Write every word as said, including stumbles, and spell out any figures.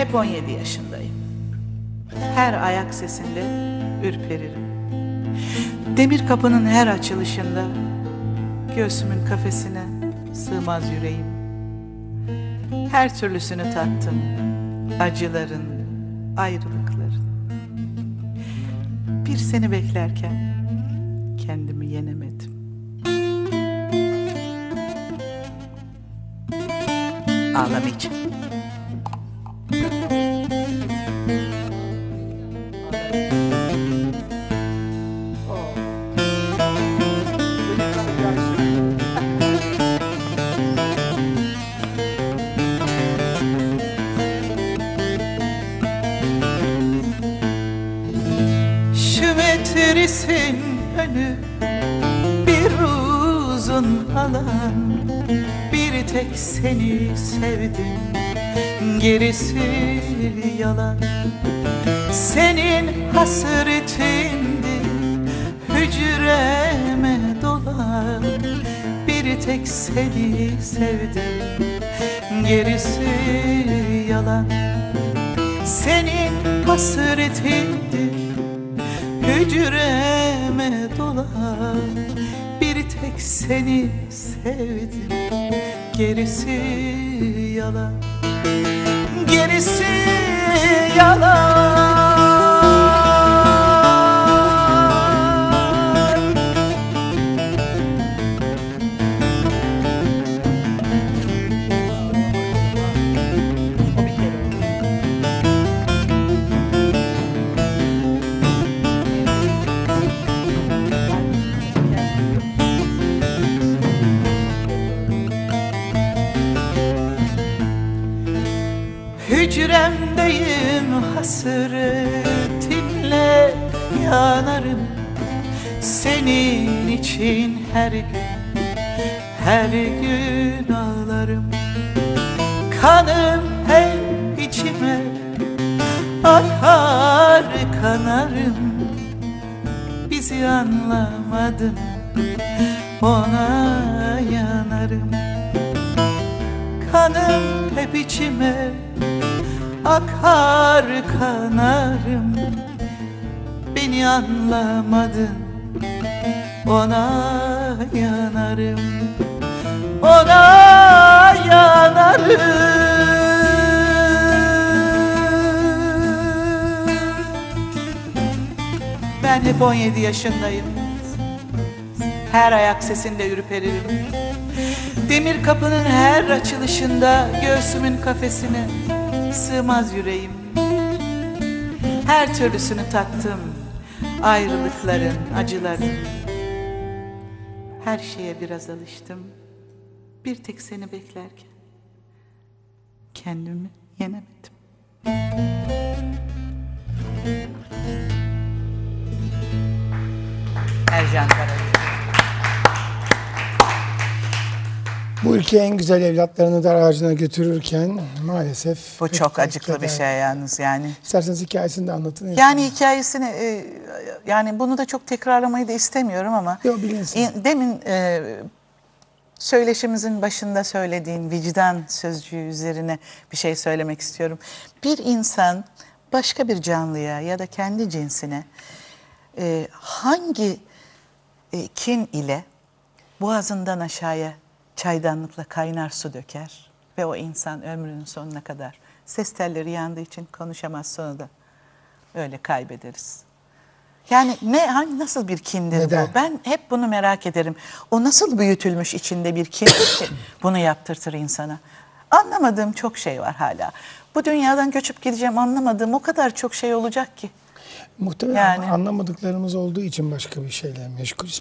hep on yedi yaşındayım. Her ayak sesinde ürperirim. Demir kapının her açılışında göğsümün kafesine sığmaz yüreğim. Her türlüsünü tattım, acıların, ayrılıkların. Bir seni beklerken kendimi yenemedim. Ağlamayacağım. Şu metrisin önü bir uzun alan, bir tek seni sevdim, gerisi yalan. Senin hasretindi hücreme dolan, bir tek seni sevdim, gerisi yalan. Senin hasretindi hücreme dolan, bir tek seni sevdim, gerisi yalan, gerisi yalan. Hücremdeyim, hasretinle yanarım. Senin için her gün, her gün ağlarım. Kanım hep içime akar, kanarım. Bizi anlamadın, ona yanarım. Kanım hep içime akar, kanarım. Beni anlamadın, ona yanarım, ona yanarım. Ben hep on yedi yaşındayım. Her ayak sesinde ürperirim. Demir kapının her açılışında göğsümün kafesine sığmaz yüreğim. Her türlüsünü tattım, ayrılıkların, acıların. Her şeye biraz alıştım, bir tek seni beklerken kendimi yenemedim. Ercan Karagöz. Bu ülke en güzel evlatlarını dar ağacına götürürken maalesef... Bu çok acıklı bir şey yalnız yani. İsterseniz hikayesini de anlatın. Yani hikayesini, e, yani bunu da çok tekrarlamayı da istemiyorum ama... Yok, bilinsin. Demin e, söyleşimizin başında söylediğin vicdan sözcüğü üzerine bir şey söylemek istiyorum. Bir insan başka bir canlıya ya da kendi cinsine e, hangi e, kin ile boğazından aşağıya çaydanlıkla kaynar su döker ve o insan ömrünün sonuna kadar ses telleri yandığı için konuşamaz, sonra da öyle kaybederiz. Yani ne, hangi, nasıl bir kindir Neden? bu? Ben hep bunu merak ederim. O nasıl büyütülmüş içinde bir kin ki bunu yaptırtır insana? Anlamadığım çok şey var hala. Bu dünyadan göçüp gideceğim, anlamadığım o kadar çok şey olacak ki. Muhtemelen Yani. anlamadıklarımız olduğu için başka bir şeyle meşgulüz.